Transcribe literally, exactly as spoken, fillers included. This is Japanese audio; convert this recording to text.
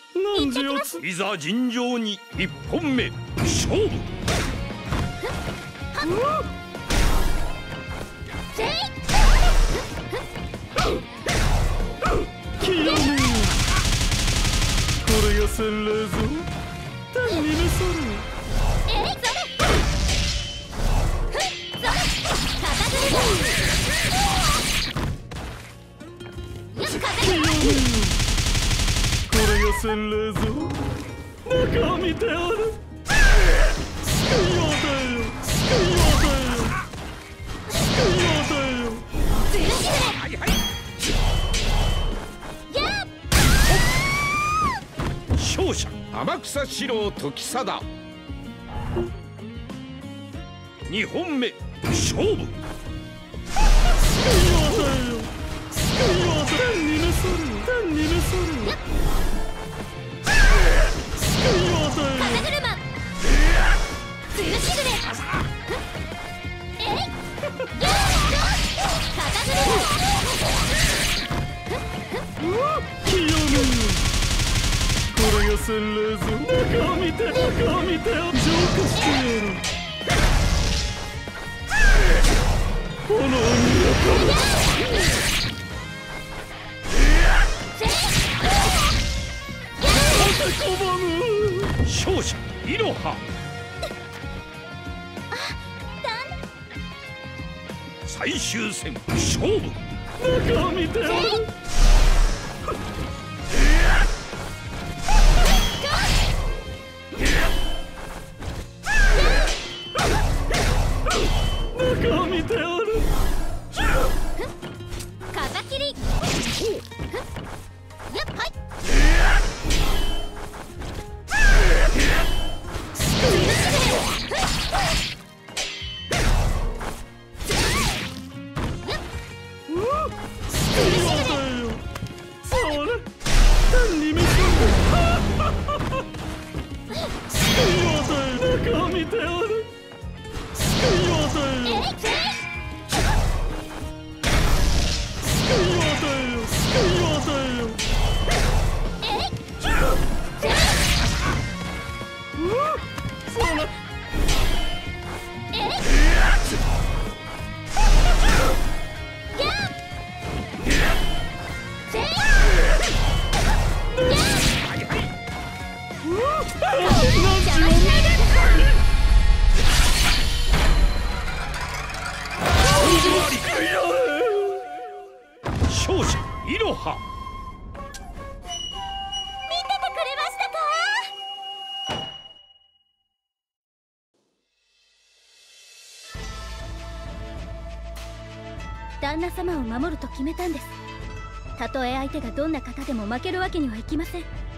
何時をついざ尋常に一本目勝負。清めよ、これが洗礼ぞ。天に召さる。 えい、それ。それ。片付けだ。 清めよ、これが洗礼ぞ。中を見ておる。救いようだよ、救いようだよ、救いようだよ。 ずるしぐれ。はいはい。やっ。 勝者天草四郎時貞。 二本目勝負。救いようだよ、救いようだよ。天に召さる、天に召さる。救いようだよ。 風車。ずるしぐれ。えい。やっ。片付けだ。 清めよ、これが洗礼ぞ。中を見て、中を見て、浄化してやる。炎に焼かれ。拒む。勝者イロハ。最終戦勝負。中を見ておる。中を見ておる。 風切り。やっ、はい。 中を見ておる。救いようだよ。救いようだよ、救いようだよ。そうだ。勝者イロハ。 見ててくれましたか。旦那様を守ると決めたんです。たとえ相手がどんな方でも負けるわけにはいきません。